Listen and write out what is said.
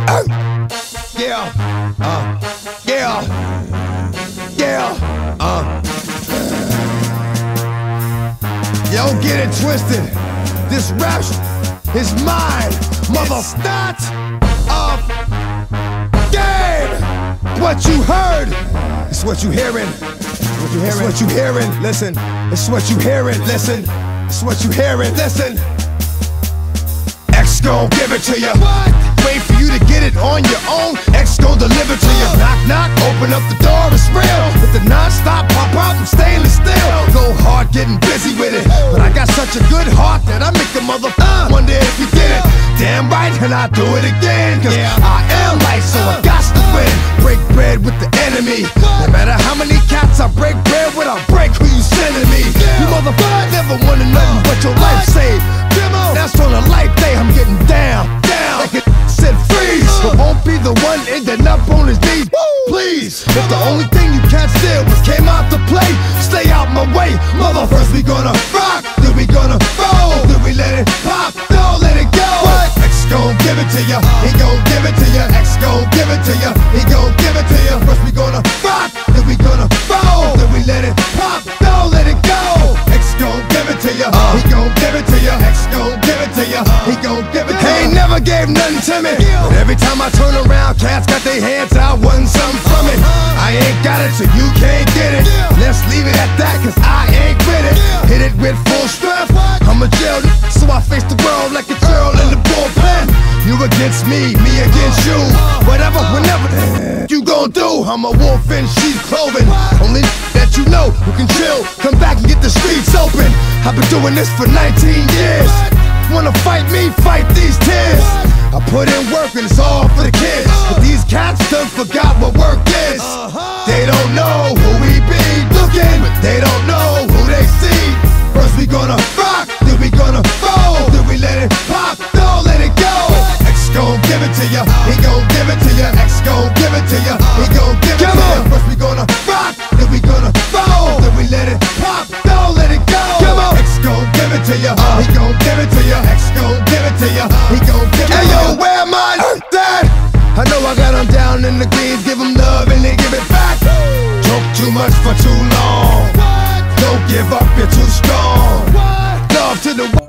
Yeah, yeah, yeah, Yo, get it twisted. This rap is mine, mother. It's not a game. What you heard, it's what you hearing. It's what you hearing. Listen, it's what you hearing. Listen, it's what you hearing. Listen. X gon' give it to you. Wait for you to get it on your own. X gon' deliver to you. Knock, knock, open up the door, it's real. With the non-stop pop out and stainless steel. Go hard, getting busy with it. But I got such a good heart that I make the mother wonder if you did it. Damn right, and I do it again. Cause I am light, so I got to win. Break bread with the enemy. No matter how many cats I break bread with, I break who you sending me. You motherfucker never wanted nothing but your life saved. That's on a life day, I'm getting down, down. Like it said freeze, but won't be the one ending up on his knees. Please, if the only thing you can't steal was came out to play, stay out my way, mother. First we gonna rock, then we gonna roll, then we let it pop, don't let it go. What? X gon' give it to ya, he gon' give it to ya. X gon' give it to ya, he gon' give it to ya. First we gonna rock, then we gonna roll, then we let it pop, don't let it go. X gon' give it to ya, he gon' give it to ya. X gon' give it to ya, he gon' give it to ya. He ain't never gave nothing to me, but every time I turn around, cats got their hands out, wanting something from it. I ain't got it, so you can't get it. Let's leave it at that, cause I ain't with it. Hit it with full strength, I'm a jail, so I face the world like a girl in the bullpen. You against me, me against you. Whatever, whenever you gon' do, I'm a wolf in sheep's clothing. Only that you know who can chill, come back and get the streets open. I've been doing this for 19 years. Wanna fight me, fight these tears. I put in work and it's all for the kids. But these cats done forgot what work is. They don't know who we be looking, but they don't know who they see. First we gonna rock, then we gonna roll, then we let it pop, don't let it go. X gon' give it to ya, he gon' give it to ya. X gon' give it to ya, he gon' give it to ya. First we gonna rock, then we gonna roll, then we let it pop, don't let it go. X gon' give it to ya, he gon' give it to ya. X gon' give it to ya, he gon' give it to ya. Hey yo, where am I? Dad, I know I got them down in the greens, give them love and they give it back. Talk too much for too long. Don't give up, you're too strong. Love to the